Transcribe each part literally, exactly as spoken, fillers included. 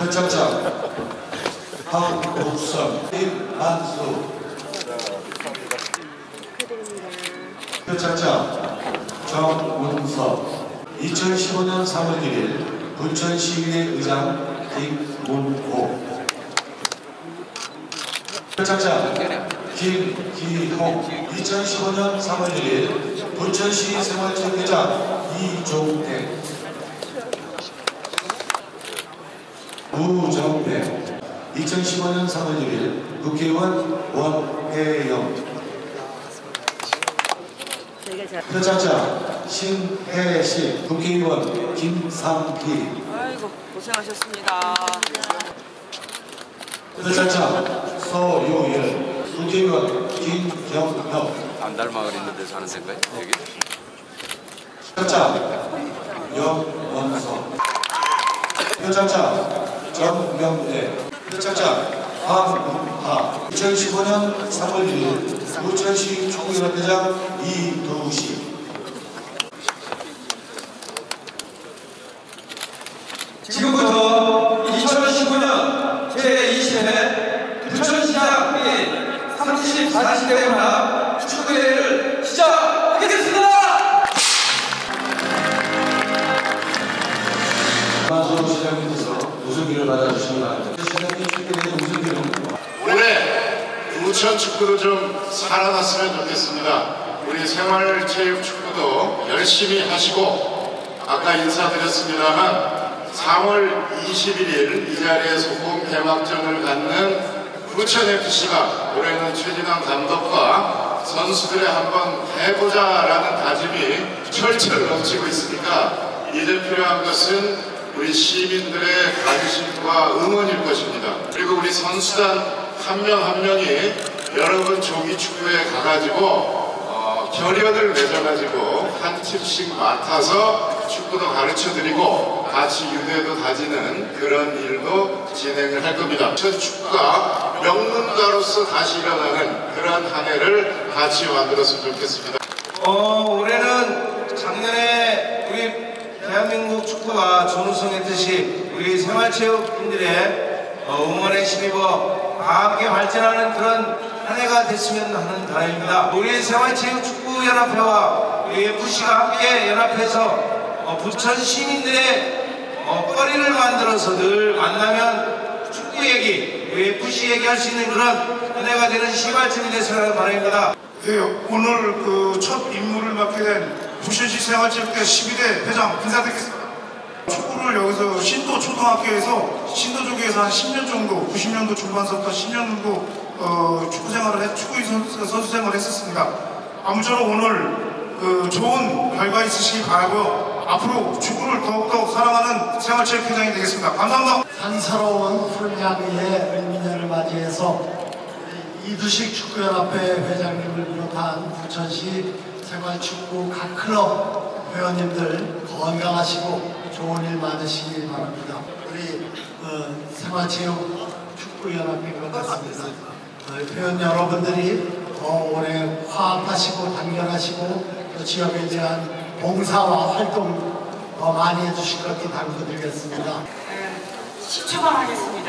표창장 황옥선, 김만수. 표창장 정문석. 이천십오 년 삼월 일 일 부천시의회 의장 김문호. 표창장 김기홍. 이천십오 년 삼월 일 일 부천시 생활체육회장 이종택. 우정배. 이천십오 년 삼월 일 일 국회의원 원혜영. 표창장 신혜식. 국회의원 김상희. 아이고 고생하셨습니다. 표창장 서유일. 국회의원 김경혁. 안달마을 있는 데 사는 데인가요? 여기? 표창장 영원석. 표창장 정명래. 표창장 황문하. 이천십오 년 삼월 일 일 부천시 축구연합회장 이두식. 지금부터 이천십오 년 제이십 회 부천시장 회의 삼십사 대 연합 축구대회를 시작하겠습니다. 김만수 시장님께서 우승기를 받아주시기 바랍니다. 시장님 축구대회 우승기는 올해 부천 축구도 좀 살아났으면 좋겠습니다. 우리 생활체육 축구도 열심히 하시고, 아까 인사드렸습니다만 삼월 이십일 일 이 자리에서 홈 개막전을 갖는 부천에프씨가 올해는 최진환 감독과 선수들의 한번 해보자라는 다짐이 철철 넘치고 있으니까 이제 필요한 것은 우리 시민들의 관심과 응원일 것입니다. 그리고 우리 선수단 한 명 한 명이 여러분 조기 축구에 가가지고 어, 결연을 맺어가지고 한 팀씩 맡아서 축구도 가르쳐드리고 같이 유대도 다지는 그런 일도 진행을 할 겁니다. 전 축구가 명문가로서 다시 일어나는 그런 한 해를 같이 만들었으면 좋겠습니다. 어, 올해는 작년에 우리 대한민국 축구가 전우승했듯이 우리 생활체육인들의 어, 응원에 힘입어 함께 발전하는 그런 한 해가 됐으면 하는 바람입니다. 우리 생활체육축구연합회와 우리 에프씨가 함께 연합해서 어, 부천 시민들의 어, 거리를 만들어서 늘 만나면 축구 얘기, 우리 에프씨 얘기할 수 있는 그런 한 해가 되는 시발점이 됐으면 하는 바람입니다. 네, 오늘 그 첫 임무를 맡게 된 부천시 생활체육회 십이 대 회장 인사드리겠습니다. 축구를 여기서 신도 초등학교에서 신도조교에서 한 십 년 정도, 구십 년도 중반서부터 십 년 정도 어, 축구 생활을 했, 축구 선수, 선수 생활을 했었습니다. 아무쪼록 오늘 그 좋은 결과 있으시기 바라고요. 앞으로 축구를 더욱더 사랑하는 생활체육회장이 되겠습니다. 감사합니다. 한사로운 푸른야구의 을미년을 맞이해서 이두식 축구연합회 회장님을 비롯한 부천시 생활축구 각 클럽 회원님들 건강하시고 좋은 일 많으시기 바랍니다. 우리 어, 생활체육 축구연합회인 것 같습니다. 어, 회원 여러분들이 더 오래 화합하시고 단결하시고 또 지역에 대한 봉사와 활동 더 많이 해주실 것을 당부드리겠습니다. 십 초만 하겠습니다.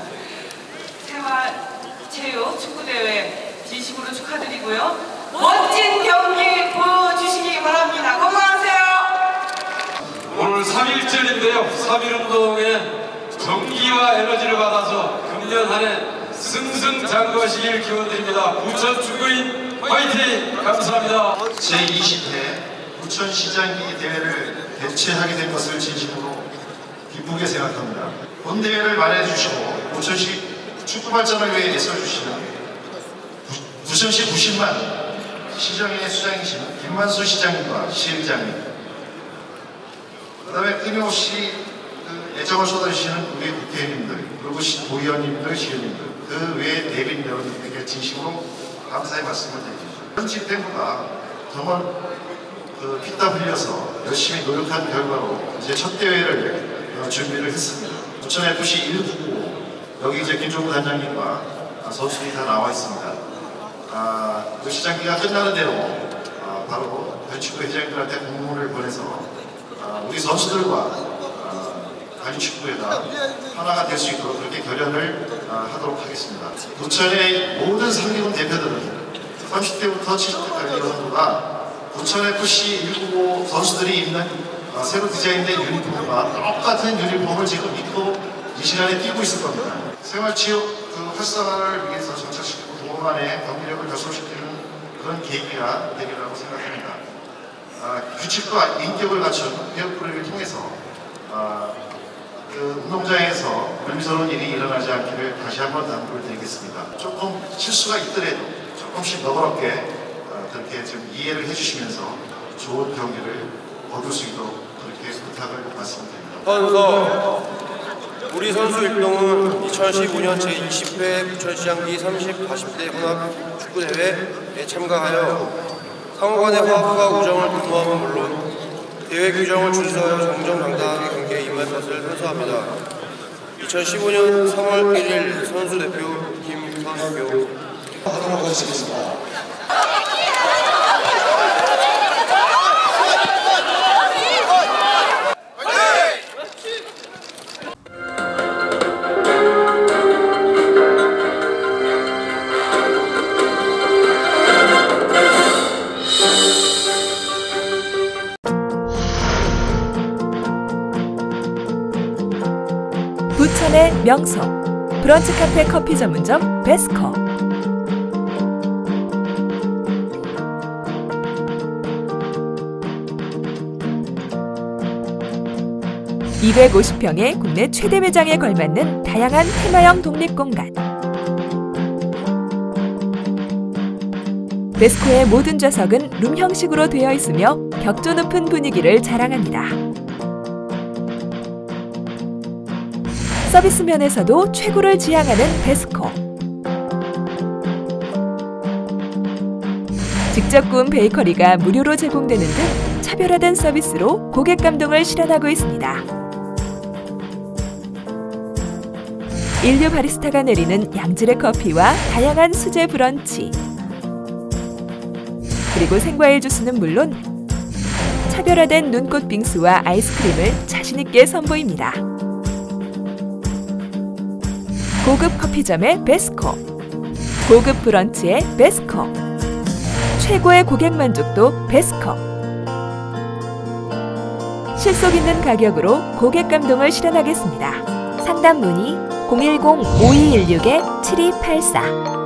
생활체육 축구대회 진심으로 축하드리고요. 멋진 경기 보여주시기 바랍니다. 건강하세요. 오늘 삼 일절인데요. 삼 일 운동에 정기와 에너지를 받아서 금년 한 해 승승장구하시길 기원드립니다. 부천 축구인 화이팅! 감사합니다. 제이십 회 부천시장기 대회를 개최하게 된 것을 진심으로 기쁘게 생각합니다. 본 대회를 마련해 주시고 부천시 축구 발전을 위해 애써주시는 부천시 부신만 시정의 수장이신 김만수 시장님과 시의장님, 그 다음에 끊임없이 그 애정을 쏟아주시는 우리 국회의원님들, 그리고 도의원님들, 시의원님들, 그 외의 대변인 여러분들에게 진심으로 감사의 말씀을 드립니다. 현직 때보다 정말 그 피땀 흘려서 열심히 노력한 결과로 이제 첫 대회를 어, 준비를 했습니다. 부천에프씨 일 부고 여기 이제 김종국 단장님과 선수들이 다 나와 있습니다. 아, 그 시장기가 끝나는 대로 아, 바로 현축구 회장님들한테 공문을 보내서 아, 우리 선수들과 아, 가지축구회가 하나가 될 수 있도록 그렇게 결연을 어, 하도록 하겠습니다. 부천의 모든 상위군 대표들은 삼십 대부터 칠십 대까지 선수가 부천에프씨 일구오 선수들이 입는 어, 새로 디자인된 유니폼과 똑같은 유니폼을 지금 입고 이 시간에 뛰고 있을 겁니다. 생활체육 그 활성화를 위해서 정착시키고 동호 간의 경기력을 결속시키는 그런 계기가 되리라고 생각합니다. 어, 규칙과 인격을 갖춘 회원 프로그램을 통해서 어, 그 운동장에서 의미스러운 일이 일어나지 않기를 다시 한번 당부를 드리겠습니다. 조금 실수가 있더라도 조금씩 너그럽게 어, 그렇게 좀 이해를 해주시면서 좋은 경기를 얻을 수 있도록 그렇게 부탁을 말씀드립니다. 선서 우리 선수 일동은 이천십오 년 제이십 회 부천시장기 삼십, 사십 대 혼합 축구대회에 참가하여 상호간의 화합과 우정을 도모함은 물론 대회 규정을 준수하여 정정당당하게 경기에 임할 것을 선서합니다. 이천십오 년 삼월 일일 선수대표 김선표 하도록 하겠습니다. 부천의 명소 브런치 카페 커피 전문점 베스커. 이백오십 평의 국내 최대 매장에 걸맞는 다양한 테마형 독립공간. 베스코의 모든 좌석은 룸 형식으로 되어 있으며 격조 높은 분위기를 자랑합니다. 서비스 면에서도 최고를 지향하는 베스코. 직접 구운 베이커리가 무료로 제공되는 등 차별화된 서비스로 고객 감동을 실현하고 있습니다. 인류 바리스타가 내리는 양질의 커피와 다양한 수제 브런치, 그리고 생과일 주스는 물론 차별화된 눈꽃 빙수와 아이스크림을 자신있게 선보입니다. 고급 커피점의 베스코, 고급 브런치의 베스코, 최고의 고객 만족도 베스코. 실속 있는 가격으로 고객 감동을 실현하겠습니다. 상담 문의 공일공 오이일육 칠이팔사.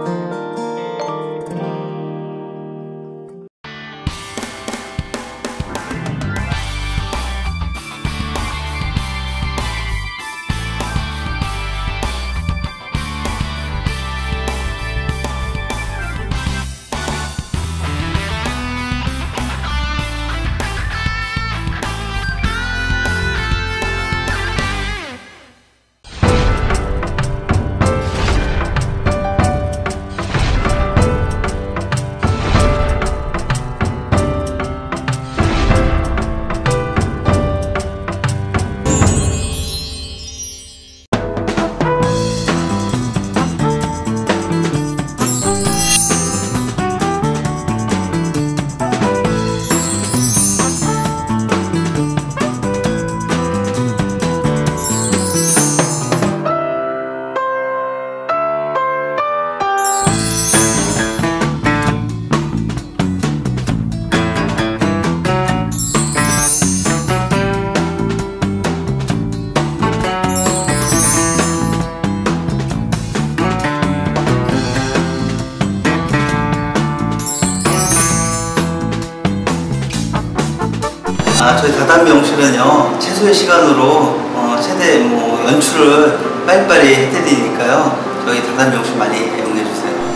아, 저희 다단 미용실은요 최소의 시간으로 어, 최대 뭐 연출을 빨리빨리 해드리니까요 저희 다단 미용실 많이 이용해주세요.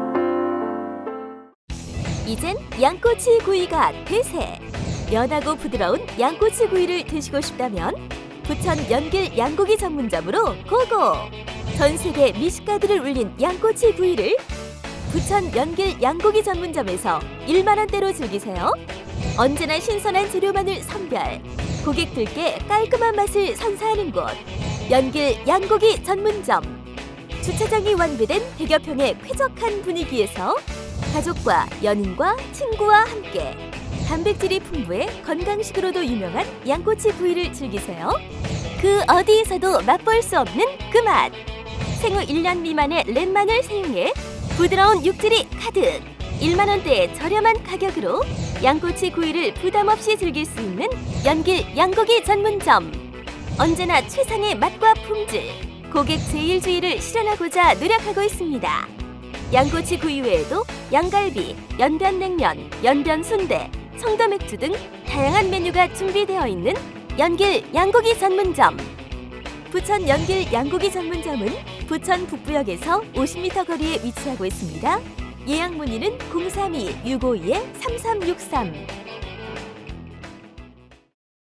이젠 양꼬치 구이가 대세! 연하고 부드러운 양꼬치 구이를 드시고 싶다면 부천 연길 양고기 전문점으로 고고! 전세계 미식가들을 울린 양꼬치 구이를 부천 연길 양고기 전문점에서 일만 원대로 즐기세요. 언제나 신선한 재료만을 선별, 고객들께 깔끔한 맛을 선사하는 곳 연길 양고기 전문점. 주차장이 완비된 백여 평의 쾌적한 분위기에서 가족과 연인과 친구와 함께 단백질이 풍부해 건강식으로도 유명한 양꼬치 구이를 즐기세요. 그 어디에서도 맛볼 수 없는 그 맛. 생후 일 년 미만의 렛마늘 사용해 부드러운 육질이 가득 일만 원대의 저렴한 가격으로 양꼬치 구이를 부담 없이 즐길 수 있는 연길 양고기 전문점. 언제나 최상의 맛과 품질, 고객 제일주의를 실현하고자 노력하고 있습니다. 양꼬치 구이 외에도 양갈비, 연변냉면, 연변순대, 청도맥주 등 다양한 메뉴가 준비되어 있는 연길 양고기 전문점. 부천 연길 양고기 전문점은 부천 북부역에서 오십 미터 거리에 위치하고 있습니다. 예약 문의는 공삼이 육오이 삼삼육삼